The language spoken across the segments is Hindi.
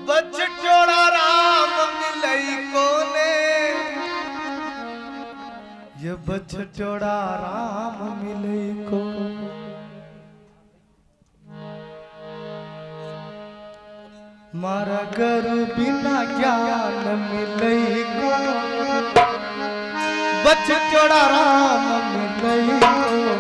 बछटोड़ा राम मिलई कोने, ये बछटोड़ा राम मिलई को। मारा गुरु बिना ज्ञान मिलई को, बछटोड़ा राम मिलई को।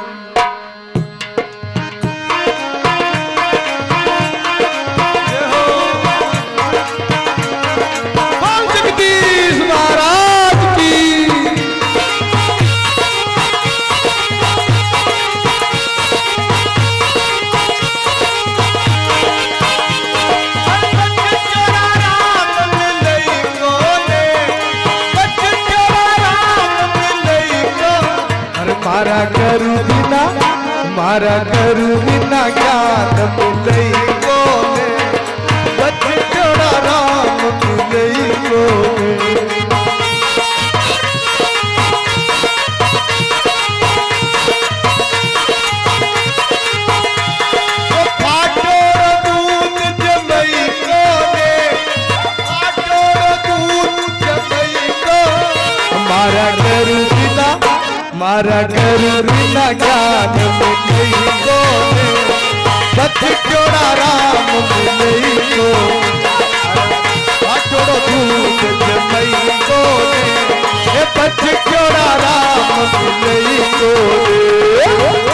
मारा गुरु बिना ज्ञान मिलई कोने, बछटोड़ा राम मिलई कोने। फाटोड़ दूध जमई कोने, फाटोड़ दूध जमई को। मारा गुरु बिना ज्ञान मिलई कोने, बछटोड़ा राम मिलई को। फाटोड़ दूध जमई कोने, बछटोड़ा राम मिलई कोने।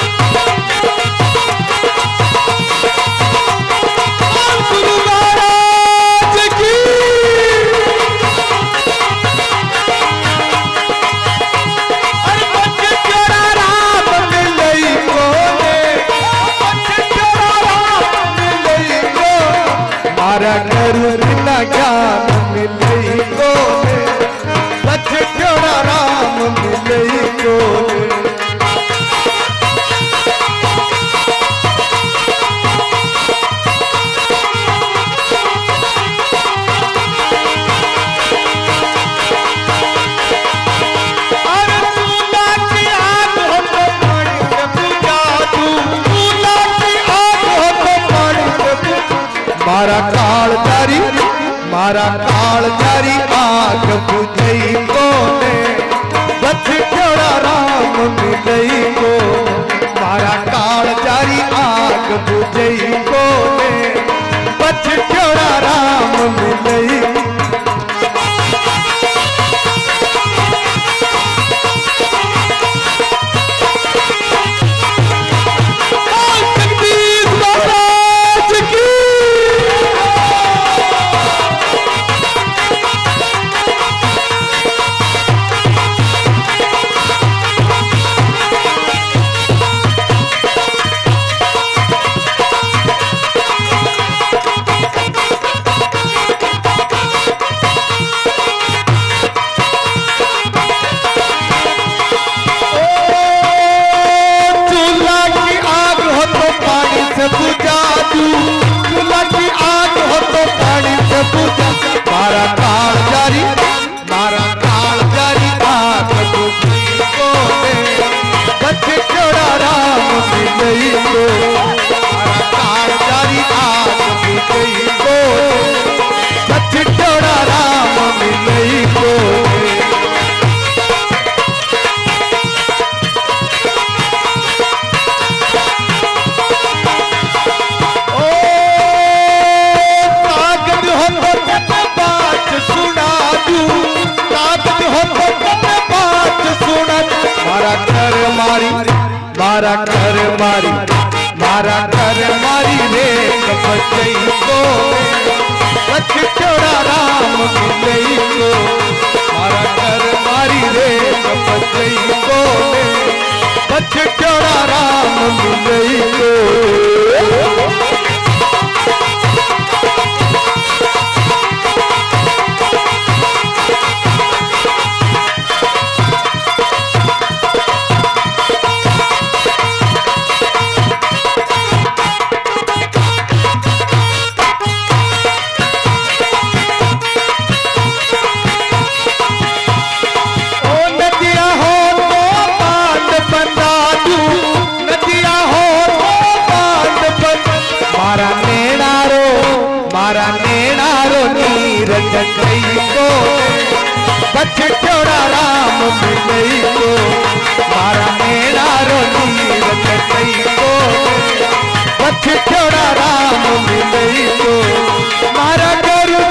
मारा गुरु बिना ज्ञान मिलई कोने, बछटोड़ा राम मिलई कोने। मारा काल जारी आग बुझई कोने, बछटोड़ा राम मिलई को। मारा काल जारी आग बुझई कोने, बछटोड़ा राम मिलई। मारा काल जारी आग बुझई कोने, बछटोड़ा राम मिलई को। मारा काल जारी आग बुझई कोने, बछटोड़ा राम मिलई को। मारा कर मारी रे बचई कोने, बछटोड़ा राम मिलई को। मारा कर मारी रे बचई कोने, बछटोड़ा राम मिलई को। मारा नेणारो नीरज कई को बछड़ा राम मिलई को मारा नेणारो नीरज कई को बछड़ा राम मिलई को मारा करू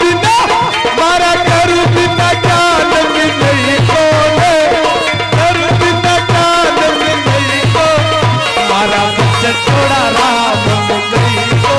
बिना जान मिलई को करू बिना जान मिलई को मारा बछड़ा राम मिलई को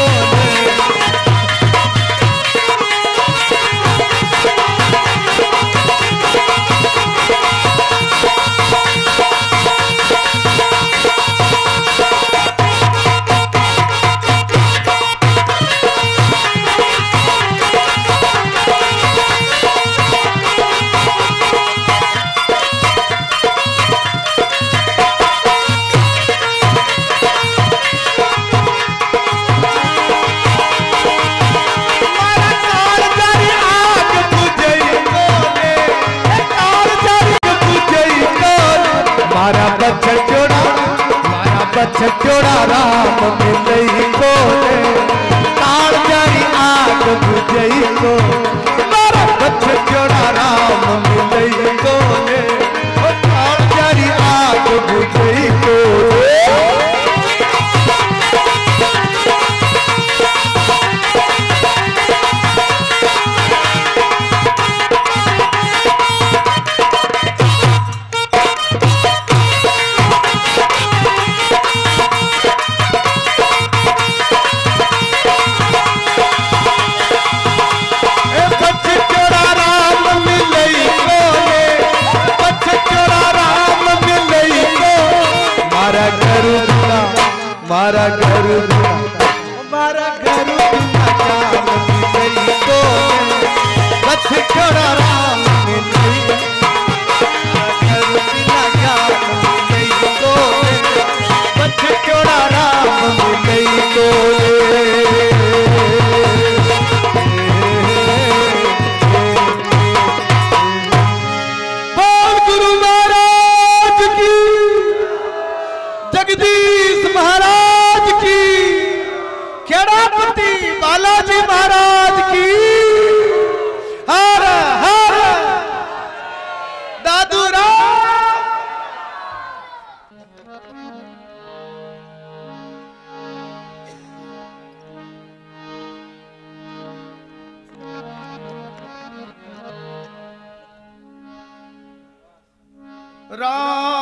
बछड़ा राम मिलई को तार जाई आग बुझई को मारा बछड़ा राम मिलई को तार जाई आग बुझई को मारा घर मारा घर जान मिलई को बछड़ा राम मिलई घर बिना जान मिलई को बछड़ा राम मिलई को बोल गुरु महाराज की जगदीश महाराज की खेड़ापति बालाजी महाराज की हर हर दादू राम। राम